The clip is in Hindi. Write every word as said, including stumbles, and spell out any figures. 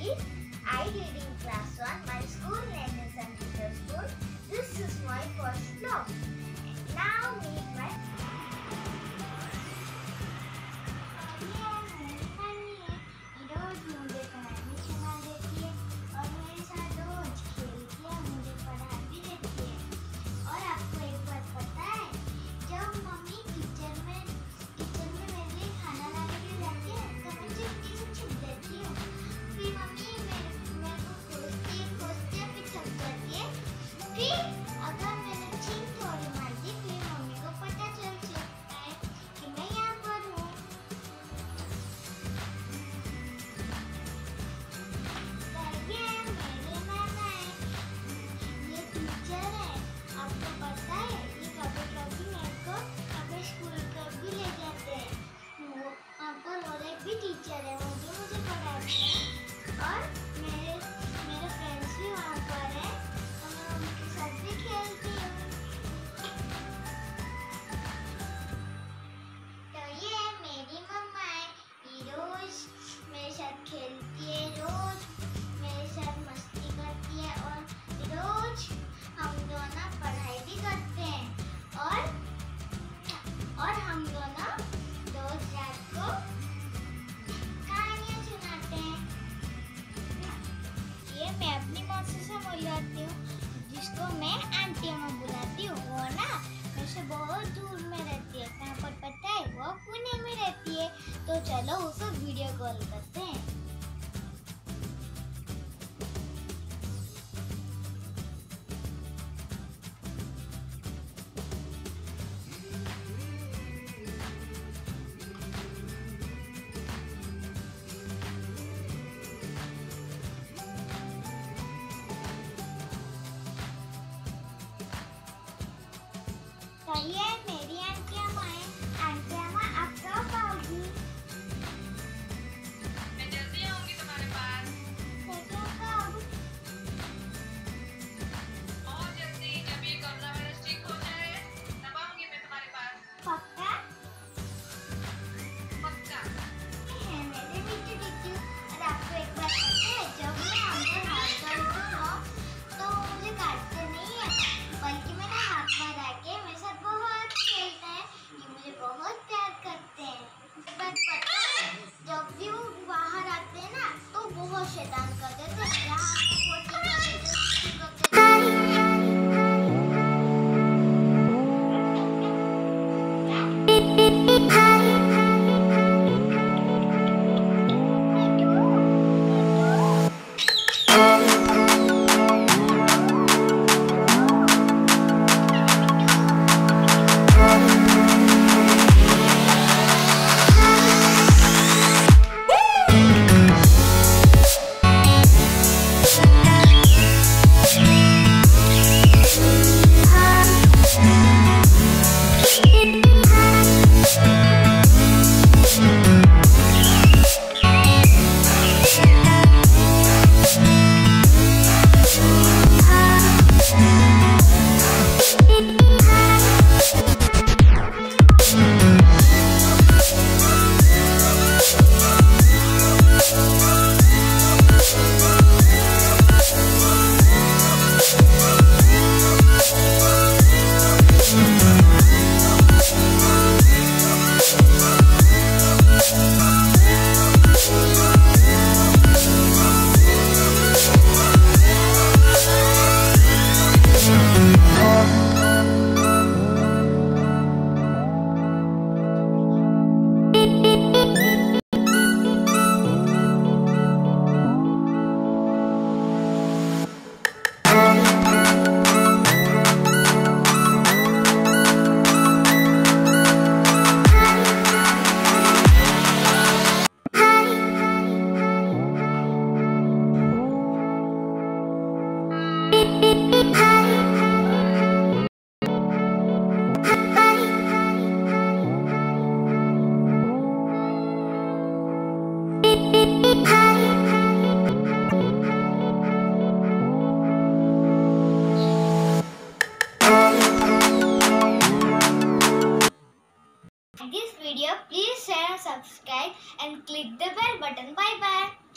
Lory. I read in class one. My school name is Aunty School. This is my first vlog. Now meet my teacher है वो जो मुझे पढ़ाते हैं और मेरे मेरे फ्रेंड्स भी वहाँ पर हैं और मैं उनके साथ भी खेलती हूँ। तो ये मेरी मम्मा है, ये रोज मेरे साथ खेलती है, रोज मेरे साथ मस्ती करती है और रोज हम दोनों पढ़ाई भी करते हैं और और हम दोनों रोज रात को मैं अपनी मौसी से बुलाती हूँ जिसको मैं आंटी में बुलाती हूँ। वो ना मेरे से बहुत दूर में रहती है, कहाँ पर पता है? वो पुणे में रहती है। तो चलो उसे वीडियो कॉल करते हैं। तो ये मेरी आंटी अम्मा है। आंटी अम्मा आप कब आओगी? मैं जल्दी आऊंगी तुम्हारे पास। कब आओगी? बहुत जल्दी, जब ये कोरोना वायरस ठीक हो जाए तब आऊंगी मैं तुम्हारे पास। पक्का? पक्का। है मेरे मिtu टीचू। और आपको एक बात पता है, जब मैं अंदर हाथ डालती हूँ ना तो मुझे काटते नहीं है, बल्कि मेरे हाथ पर आके मेरे साथ बहुत खेलते हैं। ये मुझे बहुत प्यार करते हैं। बट पता है जब भी वो बाहर आते हैं ना तो बहुत शैतान कर देते हैं। यहाँ पोटी कर देते This video, please share, subscribe and click the bell button. Bye bye.